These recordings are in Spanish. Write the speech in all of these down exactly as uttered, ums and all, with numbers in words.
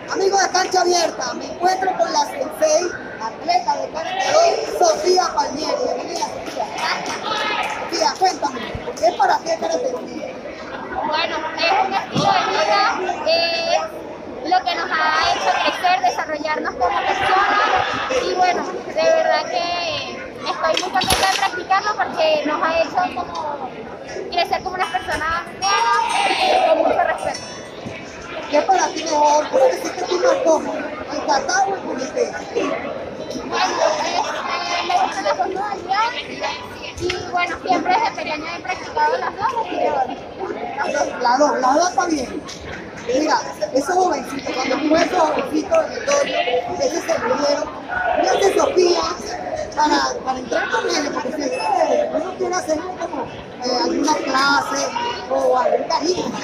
Amigos de Cancha Abierta, me encuentro con la sensei, atleta de karate, Sofía Palmieri. Bienvenida, Sofía. Sofía, cuéntame, ¿qué es para ti el karate? Bueno, es un estilo de vida, es lo que nos ha hecho crecer, desarrollarnos como personas y bueno, de verdad que estoy muy contenta de practicarlo porque nos ha hecho como crecer como unas personas buenas y con mucho respeto. ¿Qué es para ti mejor? ¿Cómo te sientes tú más cómodo? ¿El kata o el kumite? Bueno, este, me gustan las dos modalidades y bueno, siempre desde pequeña he practicado las dos, así que bueno. Las dos, las dos está bien. Mira, esos jovencitos, cuando tú ves esos jovencitos de Torio, ese se murieron, fíjate Sofía, para, para entrar con ellos, porque si eh, uno quiere hacer como eh, alguna clase o algún cariño, ¿no?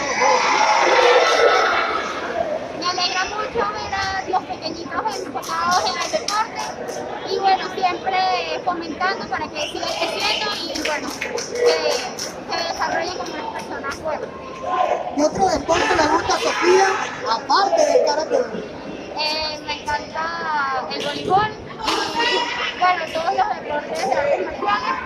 Me alegra mucho ver a los pequeñitos enfocados en el deporte y bueno, siempre fomentando para que sigan creciendo y bueno, que se desarrollen como unas personas buenas. ¿Qué otro deporte le gusta a Sofía, aparte del karate? Eh, me encanta el voleibol y bueno, todos los deportes de artes marciales.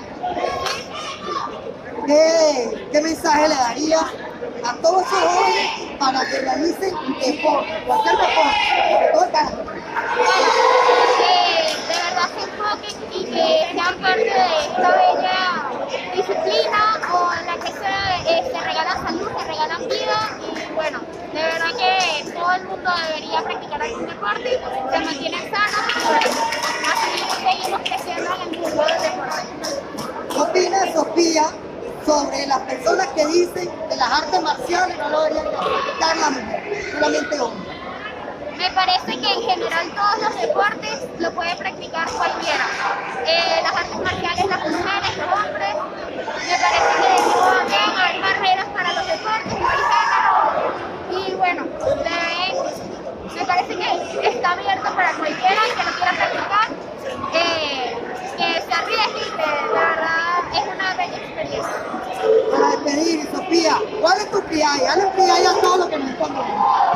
¿Qué, ¿Qué mensaje le daría a todos esos jóvenes para que realicen un deporte, cualquier deporte, sobre todo el karate? Bueno, que de verdad se enfoquen y que sean parte de esta bella disciplina o en la que se, eh, se regalan salud, se regalan vida y bueno, de verdad que todo el mundo debería practicar algún deporte, se mantienen sanos y bueno, así seguimos creciendo en el mundo del deporte. ¿Qué opina Sofía sobre las personas que dicen que las artes marciales no lo deberían practicar la mujer, solamente hombres? Me parece que en general todos los deportes lo puede practicar cualquiera. Eh, las artes marciales, las mujeres, los hombres. Me parece que no deben haber barreras para los deportes, no hay género. Y bueno, deben, me parece que está abierto para cualquiera que lo quiera practicar, eh, que se arriesgue y que la verdad es una bella experiencia. Para despedir, Sofía, ¿cuál es tu criaya? Dale un criaya a todos los que nos están viendo.